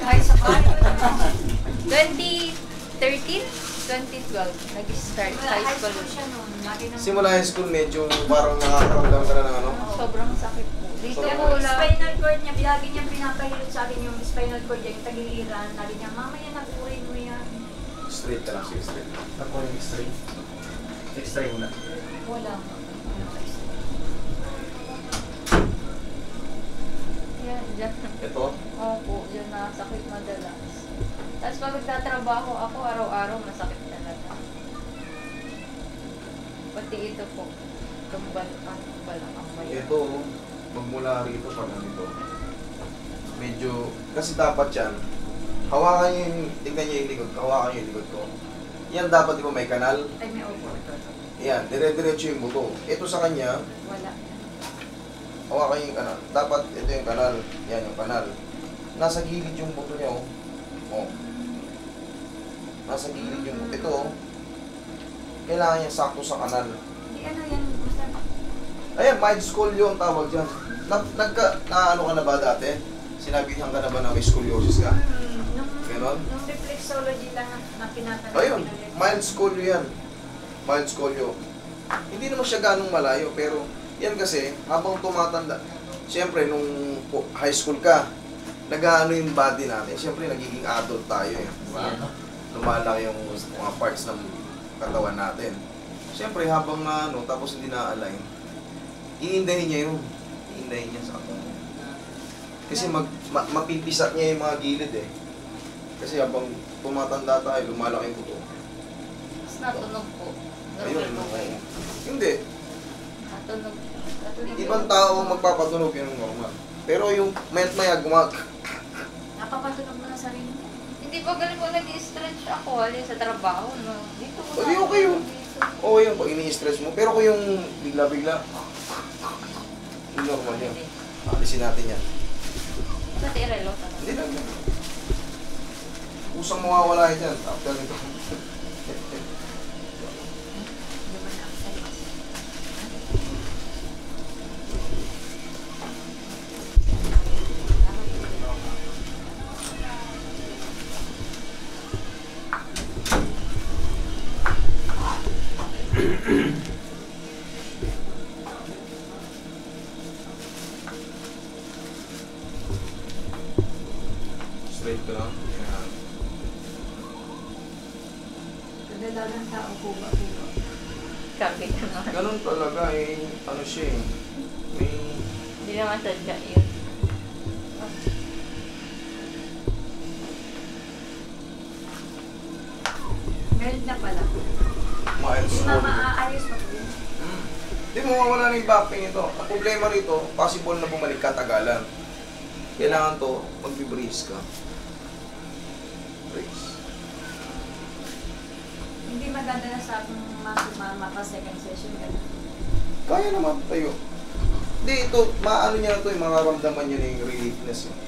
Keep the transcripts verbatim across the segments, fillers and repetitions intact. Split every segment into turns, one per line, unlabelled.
Kahit sa kahit. twenty thirteen? twenty twelve, nag-start high school.
siya noon.
Simula high school, medyo parang nakakaramdam ka na ng ano?
Sobrang sakit po. Dito
Sobrang
po
Yung
lang.
spinal cord niya, lagi niya pinapahilot sa akin yung spinal cord niya, yung tagiliran. Lagi niya, mama yan, nag-uray mo yan.
Straight ka lang, sige straight.
Ako yung x-ray. X-ray muna.
Wala.
Yan, dyan.
Ito?
Opo, yun nakasakit madalas. Tapos pag nagtatrabaho ako, araw-araw masakit talaga. Pati ito po, tumbal ang balang ang bayan.
Ito, magmula rito pag nandito. Medyo, kasi dapat yan, hawakan nyo yung, tingnan nyo yung likod, hawakan nyo yung likod ko. Yan dapat di ba may kanal?
Ay, may opo.
Yan, dire-diretso yung buto. Ito sa kanya,
Wala.
hawakan nyo yung kanal. Dapat ito yung kanal. Yan yung kanal. Nasa gilid yung buto niya, oh. Oh. Nasa gilid yung buto. Ito, oh. Kailangan niya sakto sa kanal.
Hindi, ano yan, basta.
Ayan, mild scolio ang tawag dyan. Nag, nagka, na ano ka na ba dati? Sinabihan ka na ba na may scoliosis ka?
Hmm, nung,
Ganon?
nung reflexology lang na pinatanong.
Ayun, mild scolio yan. Mild scolio. Hindi naman siya ganong malayo, pero yan kasi, habang tumatanda, siyempre, nung po- high school ka, nag-ano yung body natin. Siyempre, nagiging adult tayo eh. Diba? Lumalaki yung mga parts ng katawan natin. Siyempre, habang ano, tapos hindi na-align, iindahin niya yun. Iindahin niya sa katawan. Kasi mag, ma, mapipisak niya yung mga gilid eh. Kasi habang tumatanda tayo, lumalaki yung buto.
Tapos natunog po.
Ayun,
Normal po kayo.
hindi.
Natunog. Natunog
Ibang
yung-
tao magpapatunog yun ng normal. Pero yung mayat maya gumag.
Napapatunog mo na sarili niya.
Hindi pa galing po nag-stretch ako halin sa trabaho, no? Dito ko
O, di okay yun. Oo yun, pag ini-stress mo. Pero kung yung bigla-bigla, yung normal yun. Alisin natin yan.
Sa tirelo ka na.
Hindi lang yan. Usang mawawala yan after nito. Straight ka lang. Yan.
Kadalagang tao po ba po ba?
Kapit naman.
Ganun talaga eh. Ano siya eh. May...
Hindi naman sadya yun.
Meron na pala.
Mild
Hindi na
scolio.
maaayos pa po yun.
Hmm. Hindi mo mawala na yung back pain ito. Ang problema rito, possible na bumalik ka tagalan. Kailangan to, magbi-brace ka. Brace.
Hindi maganda na sa aking masumama pa second session. Ganun.
Kaya naman tayo. Hindi, ito, maano niya na ito, yung mararamdaman niya na yung reliefness. Eh.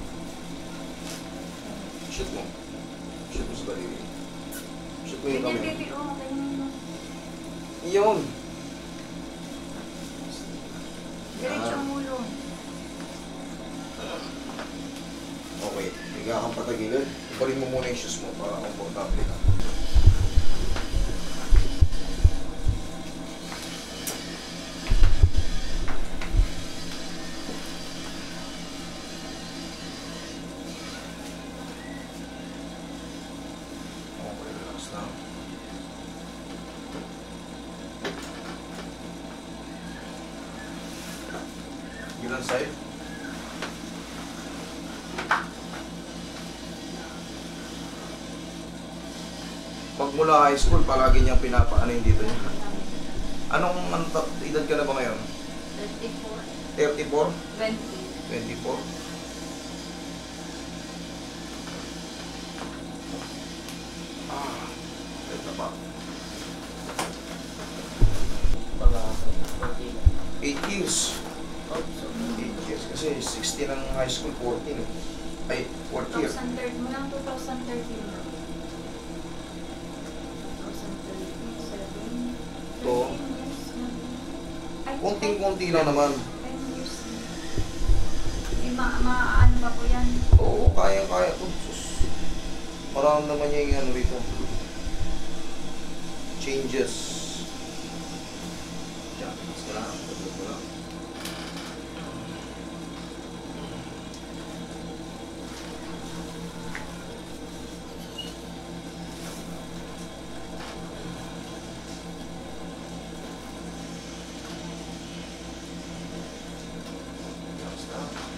Shoot mo. Shoot mo sa daliri. Shoot mo yung
Ganyan,
kamay.
baby. Oo, ganyan.
Iyon.
Diretso ang ulo.
Okay, higa kang patagilid. Ibalin mo muna yung shoes mo para komportable ka. Okay, relax lang. Ilan side? Magmula high school, palagi niyang pinapaano yung dito niya. Anong ano, ta- edad ka na ba ngayon?
thirty-four.
thirty-four?
twenty.
twenty-four? Ah, ito pa.
Para fourteen.
eight years.
Oops.
eight years. Kasi sixteen ang high school, fourteen eh. Ay, fourth year.
twenty thirteen mo lang, twenty thirteen na. twenty thirteen, seven,
Ito.
thirteen years na. Ay,
Konting-konti lang naman.
ten years na. Eh, ma, ma, ano ba po yan?
Oo. Oo, kaya-kaya to. Sus. Parang naman niya yung ano rito. Changes. Diyan, mas ka lang. Tulog mo lang. Basta.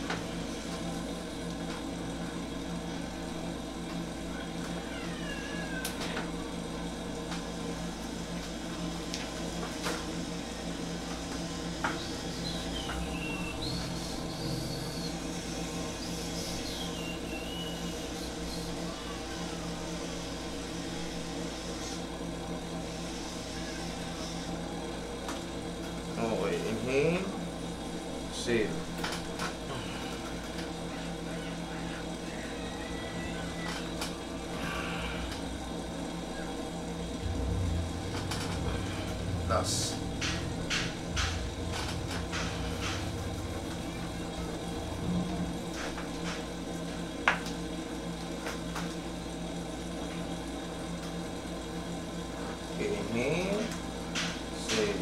Okay, inhale. Exhale. Last. Okay, inhale. Exhale.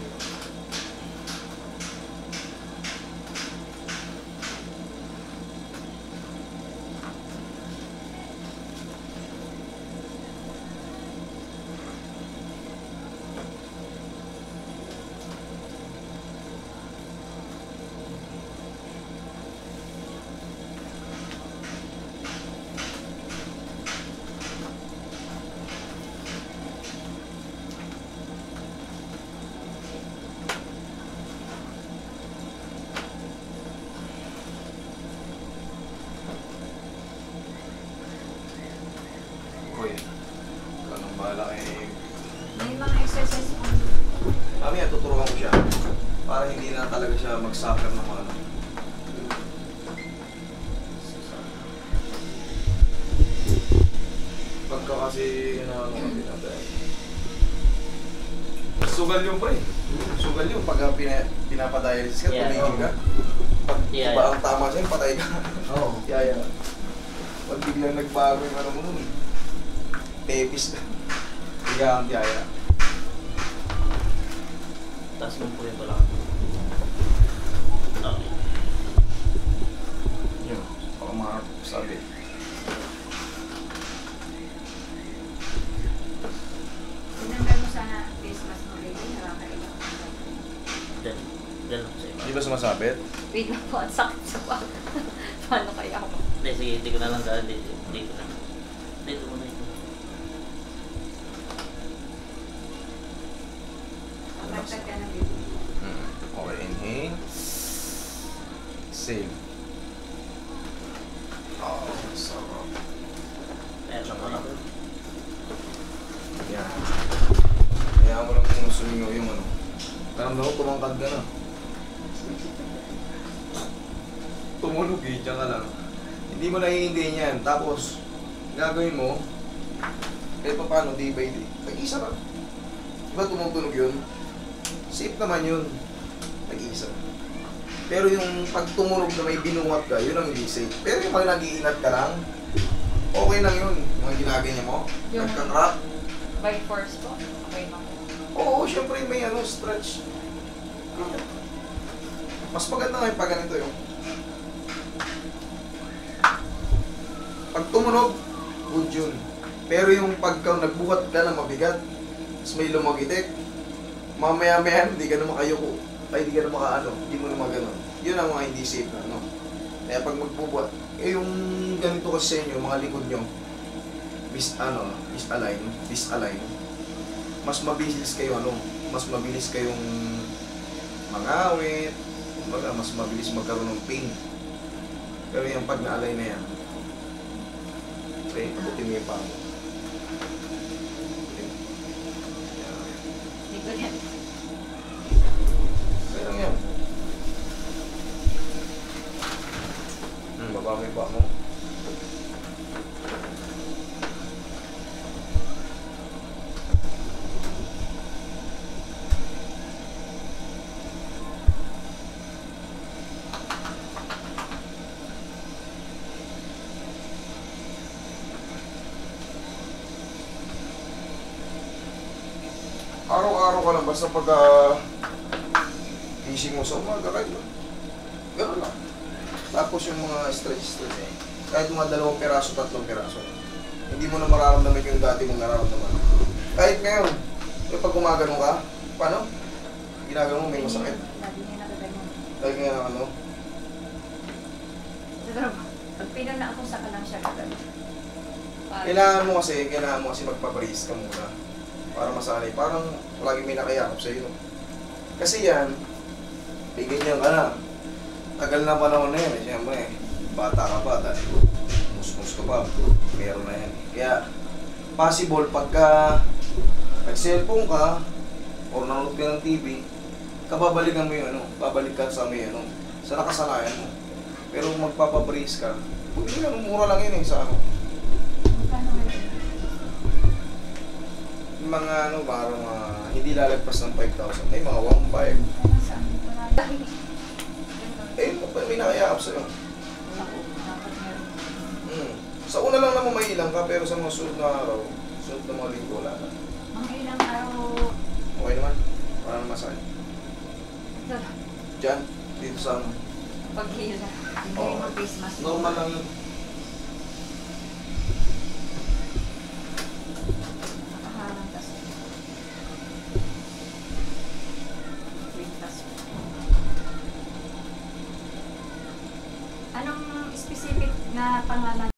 Okay. Wala nang bahala kay...
May mga exercise po.
Mamaya tuturuan ko siya para hindi na talaga siya mag-suffer ng mga ano. Pagka kasi na ano kami natin. Sugal yung pre. Sugal yung pag pina, pinapadialysis ka,
Yeah,
tumigil ka. Pag
Yeah,
iba
yeah.
ang tama sa'yo, patay ka.
Oo.
Kaya yan. Pag biglang nagbago yung ano mo nun, pepis na. Higa ang tiyaya.
Taas mo po yung balakang. Okay.
Yun, baka makasabi.
Tinanggal mo sana face mask mo lady, nakakailang.
Dal. Dal lang sa'yo.
Di ba sumasabit?
Wait lang po, ang sakit sa pa. Paano kaya ako?
Hindi, sige, hindi ko na lang dahil dito. Dito na. Dito mo na ito.
Kapagtag ka na lady.
Hmm. Okay, inhale. Exhale. Oh, sarap.
Pero
Tsaka
mo na.
Yan. Kaya mo lang kung sumingaw yung ano. Karamdaman ko tumangkad ka na. Tumunog eh, dyan ka lang. Hindi mo naiintindihan yan. Tapos, gagawin mo, eh paano, day by day. Nag-isa ka. Diba tumutunog yun? Safe naman yun. Nag-isa. Pero yung pag tumunog na may binuhat ka, yun ang hindi safe. Pero yung mga nag-iinat ka lang, okay lang yun. Yung mga ginaganya mo,
Yung-
nagka-crack.
By force po? Okay lang.
Oo, syempre may ano, stretch. Mas maganda nga yung pag ganito yung. Pag tumunog, good yun. Pero yung pagka nagbuhat ka na mabigat, tapos may lumagitik, mamaya-maya hindi ka na makayuko. Ay, hindi ka na makaano, hindi mo na magano. Yun ang mga hindi safe na, no? Kaya pag magbubuhat, eh yung ganito kasi sa inyo, mga likod nyo, mis, ano, misalign, disalign, mas mabilis kayo, ano, mas mabilis kayong mangawit, kumbaga, mas mabilis magkaroon ng pain. Pero yung pag na-align na yan, okay, tabutin mo yung paa mo. Yan.
Hindi ko yan.
Okay lang yan. Hmm, baba mo yung paa mo. Araw-araw ka lang, basta pagka gising mo sa umaga, kahit lang. Gano'n lang. Tapos yung mga stretch-stretch eh. Kahit mga dalawang piraso, tatlong piraso. Hindi mo na mararamdaman yung dati mong nararamdaman. Kahit ngayon, yung pag gumagano ka, paano? Ginagano mo, may masakit.
Lagi niya nakaganyan.
Dahil nga ano,
Pero pag pinuna ako sa kalang siya gagawin.
kailangan mo kasi, kailangan mo kasi magpaparis ka muna. Para masanay. Parang lagi may nakayakap sa'yo. Kasi yan, may ganyan ka na. Tagal na panahon na yan eh. Siyempre, bata ka pa, dahil mus-mus ka pa. Meron na yan. Kaya, possible pagka nag-cellphone ka, or nanonood ka ng T V, kababalikan mo yung ano, babalik ka sa may ano, sa nakasanayan mo. Pero kung magpapabrace ka, hindi nga, mura lang yun eh, sa ano.
Magkano ngayon?
Yung mga ano, parang uh, hindi lalagpas ng five thousand. May mga one point five.
Ano saan? Wala.
Eh, may nakayakap sa'yo.
Wala ko. Dapat meron.
Hmm. Sa una lang naman may ilang ka, pero sa mga sunod na araw, sunod na mga linggo, wala na.
Mga ilang araw.
Okay naman? Wala naman masakit. Diyan, dito sa ano.
Paghila. Hindi
Oo.
mo face mask.
Normal lang yun.
Nakaharang tas. Wintas. Anong specific na pangalan